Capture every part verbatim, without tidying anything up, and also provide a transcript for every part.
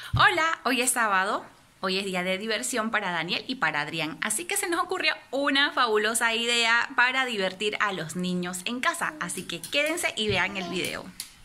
Hola, hoy es sábado, hoy es día de diversión para Daniel y para Adrián, así que se nos ocurrió una fabulosa idea para divertir a los niños en casa, así que quédense y vean el video.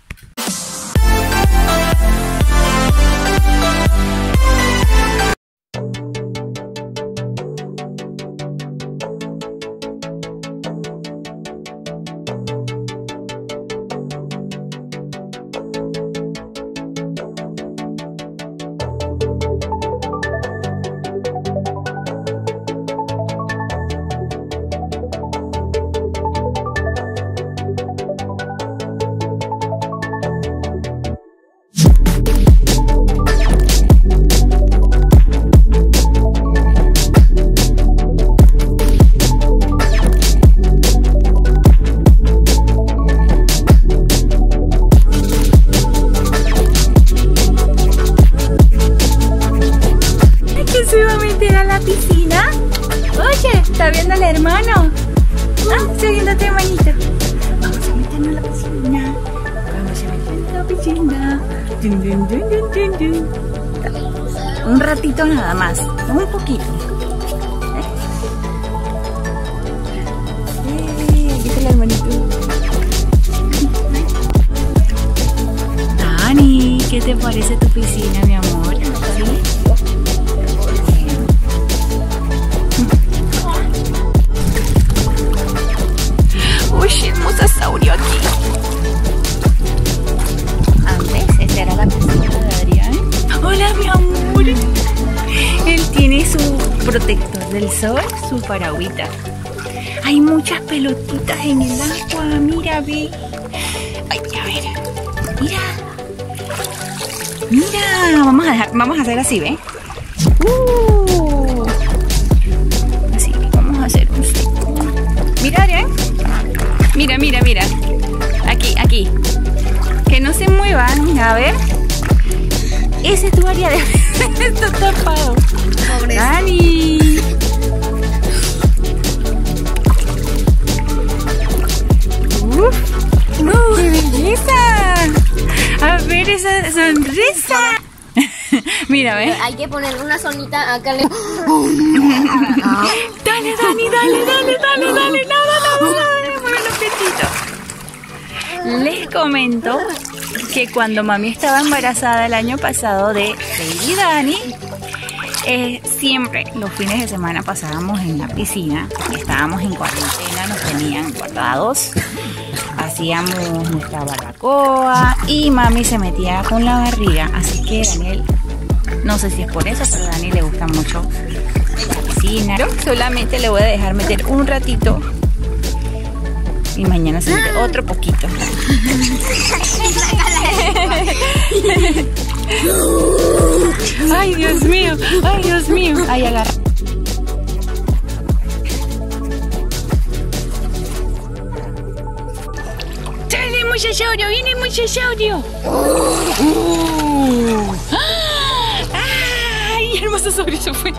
Piscina. Oye, ¿está viendo al hermano? Ah, está viendo a tu hermanito. Vamos a meternos en la piscina. Vamos a meternos en la piscina. Dun, dun, dun, dun, dun, dun. Un ratito nada más, un poquito. Eh, ¿qué tal, hermanito? Dani, ¿qué te parece tu piscina, mi amor? ¿Sí? Uy, hermosasaurio aquí. Antes, esta era la piscina de Adrián. Hola, mi amor. Él tiene su protector del sol, su paragüita. Hay muchas pelotitas en el agua. Mira, ve. Ay, a ver. Mira. Mira. Vamos a dejar, vamos a hacer así, ¿ve? Uh. Así, vamos a hacer un ciclo. Mira, Adrián. Mira, mira, mira. Aquí, aquí. Que no se muevan. A ver. Ese es tu área de... Está tapado. Pobre Dani. Uf. ¡Uh, qué belleza! A ver esa sonrisa. Mira, ¿ves? Hay que ponerle una zonita acá. Le... Dale, Dani, dale, dale, dale, dale. Nada, nada, nada. Les comento que cuando mami estaba embarazada el año pasado de Baby Dani, eh, siempre los fines de semana pasábamos en la piscina, estábamos en cuarentena, nos tenían guardados, hacíamos nuestra barbacoa y mami se metía con la barriga, así que Daniel, no sé si es por eso, pero a Dani le gusta mucho la piscina. Pero solamente le voy a dejar meter un ratito. Y mañana se mete otro poquito. Ay, Dios mío. Ay, Dios mío. Ay, agarra. ¡Sale, muchachaurio! ¡Viene muchachaurio! Uh. ¡Ay, hermosasaurio se fue!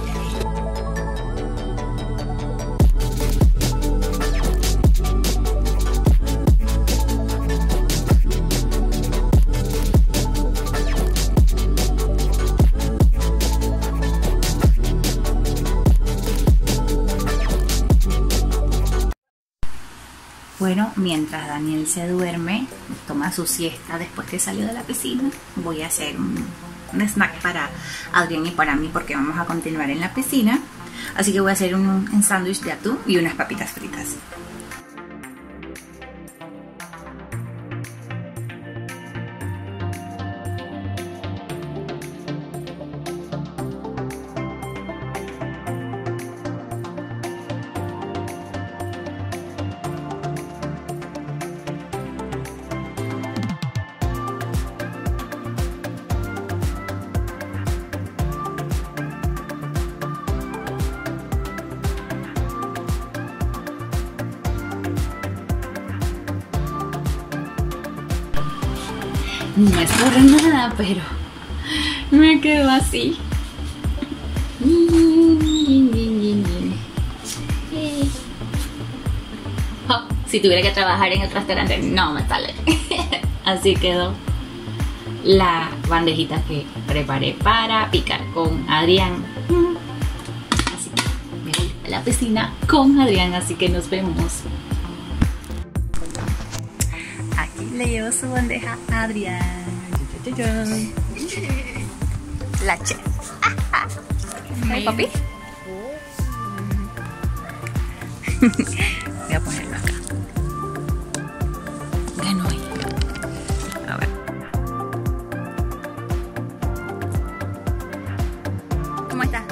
Bueno, mientras Daniel se duerme, toma su siesta después que salió de la piscina, voy a hacer un, un snack para Adrián y para mí porque vamos a continuar en la piscina. Así que voy a hacer un, un sándwich de atún y unas papitas fritas. No es por nada, pero me quedo así. Oh, si tuviera que trabajar en el restaurante, no me sale. Así quedó. la bandejita que preparé para picar con Adrián. Así que me voy a la piscina con Adrián, así que nos vemos. Aquí le llevo su bandeja a Adrián. La chef. ¿Ay, papi? Voy a ponerlo acá. Ganó ahí. A ver. ¿Cómo está?